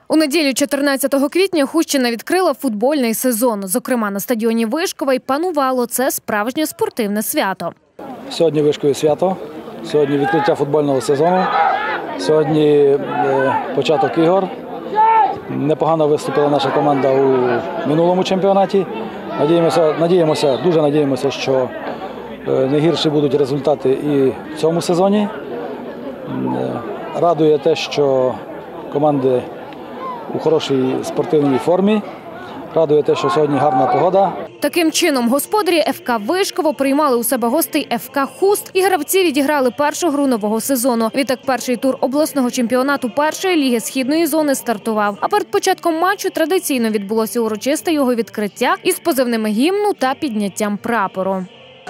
У неділю 14 квітня Хустщина відкрила футбольний сезон. Зокрема, на стадіоні Вишкова й панувало це справжнє спортивне свято. Сьогодні Вишкові свято, сьогодні відкриття футбольного сезону, сьогодні початок ігор. Непогано виступила наша команда у минулому чемпіонаті. Дуже надіємося, що не гірші будуть результати і в цьому сезоні. Радує те, що команди у хорошій спортивній формі. Радує те, що сьогодні гарна погода. Таким чином, господарі ФК Вишково приймали у себе гостей ФК Хуст, і гравці відіграли першу гру нового сезону. Відтак перший тур обласного чемпіонату першої ліги східної зони стартував. А перед початком матчу традиційно відбулося урочисте його відкриття із позивними гімну та підняттям прапору.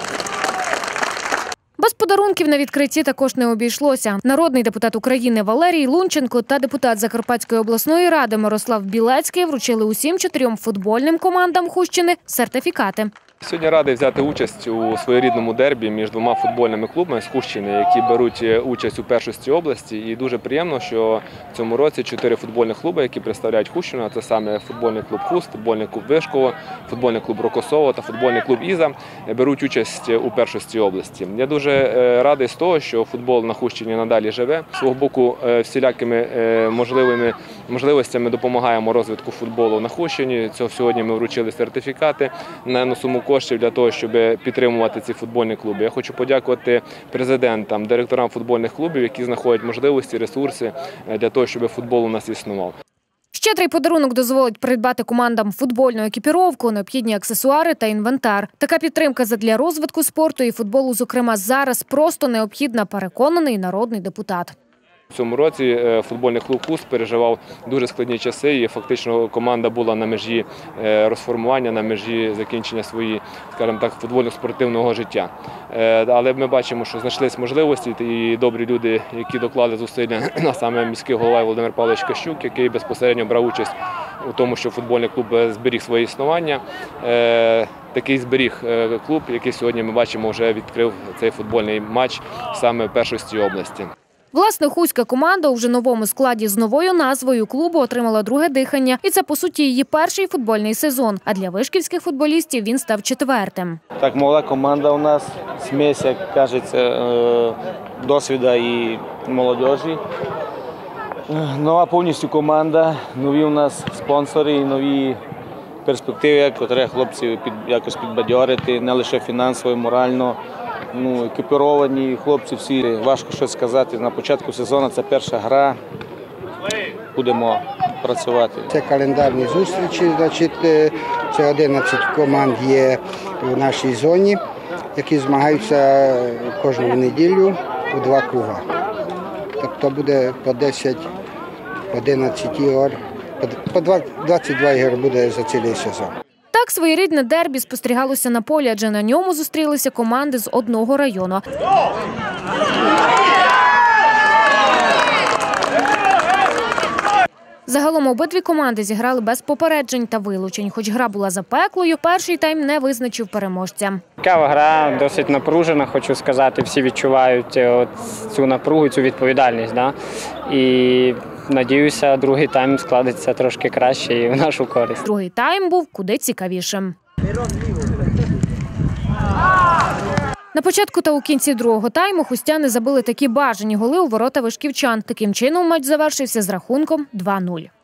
Без подарунків на відкритті також не обійшлося. Народний депутат України Валерій Лунченко та депутат Закарпатської обласної ради Мирослав Білецький вручили усім 4 футбольним командам Хустщини сертифікати. Сьогодні радий взяти участь у своєрідному дербі між 2 футбольними клубами з Хустщини, які беруть участь у першості області. І дуже приємно, що в цьому році 4 футбольних клуби, які представляють Хустщину, це саме футбольний клуб Хуст, футбольний клуб Вишково, футбольний клуб Рокосово та футбольний клуб Іза, беруть участь у першості області. Я дуже радий з того, що футбол на Хустщині надалі живе. З свого боку, всілякими можливостями допомагаємо розвитку футболу на Хустщині. Сьогодні ми вручили сертифікати на суму коштів для того, щоб підтримувати ці футбольні клуби. Я хочу подякувати президентам, директорам футбольних клубів, які знаходять можливості, ресурси для того, щоб футбол у нас існував. Щедрий подарунок дозволить придбати командам футбольну екіпіровку, необхідні аксесуари та інвентар. Така підтримка задля розвитку спорту і футболу, зокрема, зараз просто необхідна, переконаний народний депутат. В цьому році футбольний клуб Хуст переживав дуже складні часи і фактично команда була на межі розформування, на межі закінчення своєї, скажімо так, футбольно-спортивного життя. Але ми бачимо, що знайшлись можливості і добрі люди, які доклали зусилля, а саме міський голова Володимир Павлович Кащук, який безпосередньо брав участь у тому, що футбольний клуб зберіг своє існування. Такий зберіг клуб, який сьогодні ми бачимо вже відкрив цей футбольний матч саме в першості області. Власне, хуська команда у вже новому складі з новою назвою клубу отримала друге дихання. І це, по суті, її перший футбольний сезон. А для вишківських футболістів він став 4-тим. Так, молода команда у нас, смесь, як кажеться, досвіду і молодіжі. Нова повністю команда, нові у нас спонсори і нові перспективи, які треба хлопців якось підбадьорити, не лише фінансово, морально. Екіпіровані хлопці всі, важко щось сказати. На початку сезону це перша гра, будемо працювати. Це календарні зустрічі, це 11 команд є в нашій зоні, які змагаються кожну неділю у 2 круги. Тобто буде по 10, по 11 ігор, по 22 ігор буде за цілий сезон. Так, своєрідне дербі спостерігалося на полі, адже на ньому зустрілися команди з одного району. Загалом обидві команди зіграли без попереджень та вилучень. Хоч гра була запеклою, перший тайм не визначив переможця. Цікава гра, досить напружена, хочу сказати. Всі відчувають цю напругу, цю відповідальність. І надіюся, другий тайм складеться трошки краще і в нашу користь. Другий тайм був куди цікавішим. На початку та у кінці другого тайму хустяни забили такі бажані голи у ворота вишківчан. Таким чином матч завершився з рахунком 2-0.